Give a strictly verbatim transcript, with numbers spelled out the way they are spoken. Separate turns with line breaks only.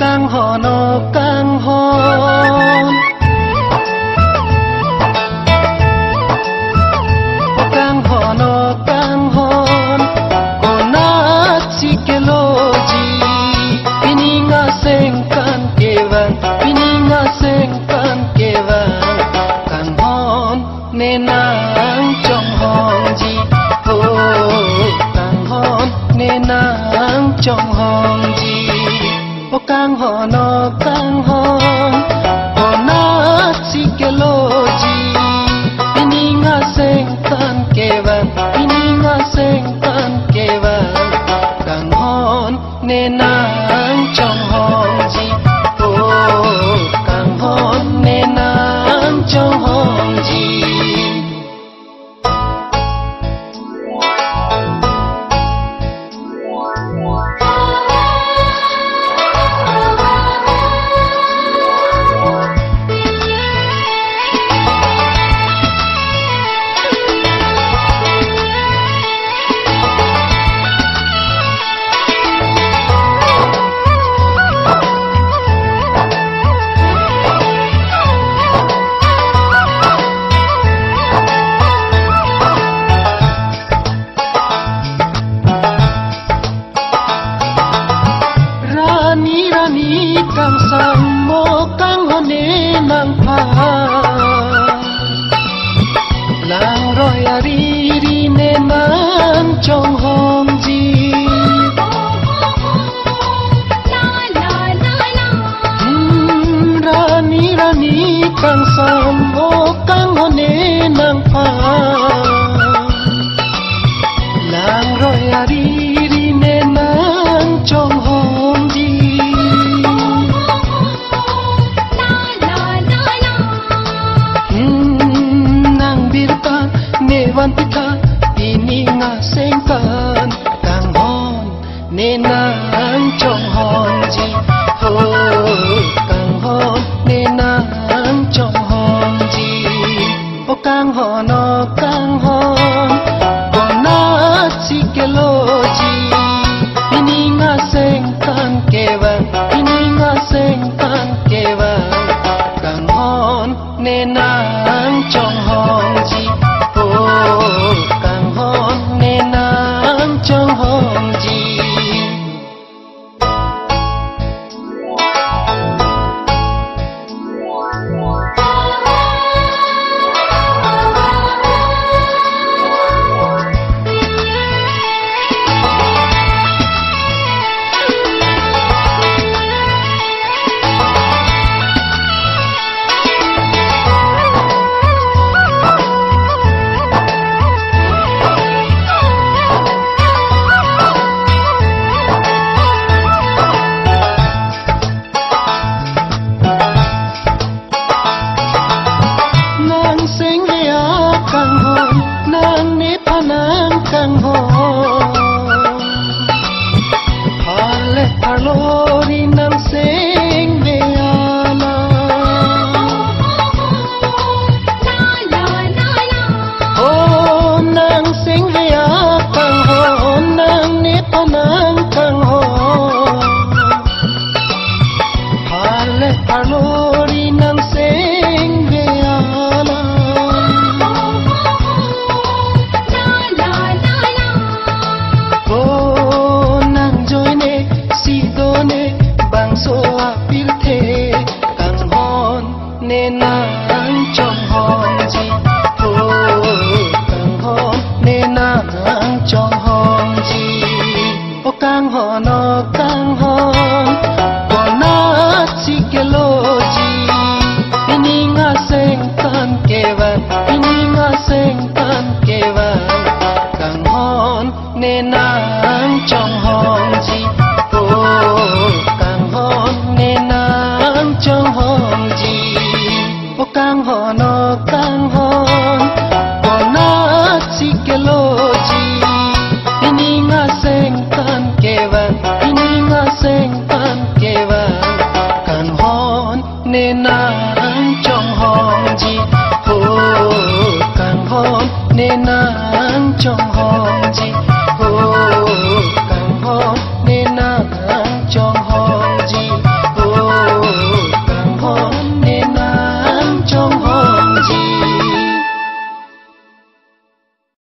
càng hò nó càng hòn càng hò nó càng hòn còn na chỉ cái lô gì ini nga seng kan kevan ini nga seng kan kevan càng hòn nên nang trong hòn gì oh càng hòn nên nang trong hòn gì o càng hò nó càng hòn còn na chỉ cái lô gì ini nga seng kan kevan ini nga seng kan kevan càng hòn nên nang trong hòn gì oh càng hòn nên nang trong hòn gì càng sang mô càng hôn nê mang pha lang rồi à đi đi nê mang trong hòm gì ra ni ra ni càng sang mô càng hôn nê mang pha lang rồi à đi đi nê mang trong hòm gì Nevantika ini nga sengkan kang hon nên nang trong hòn gì oh kang hon nên nang trong hòn gì o kang hon no kang hon còn na chỉ cái lô gì ini nga sengkan kevan ini nga sengkan kevan kang hon nên nang trong hòn gì oh càng hòn nên nang trong hòn gì càng hòn hale parlori nang seng ve ala la la la la oh nang seng ve a càng hòn nang ne panang càng hòn hale parlori nang seng ve ala nên nang trong hòn gì oh càng hòn nên nang trong hòn gì o càng hòn no càng hòn còn na chỉ cái lô gì ini nga seng kan kevan ini nga seng kan kevan càng hòn nên nang trong hòn gì oh càng hòn nên nang trong hòn gì o càng hòn no càng hòn còn na chỉ cái lô gì ini nga seng kan kevan ini nga seng kan kevan càng hòn nên nang trong hòn gì oh càng hòn nên nang trong hòn gì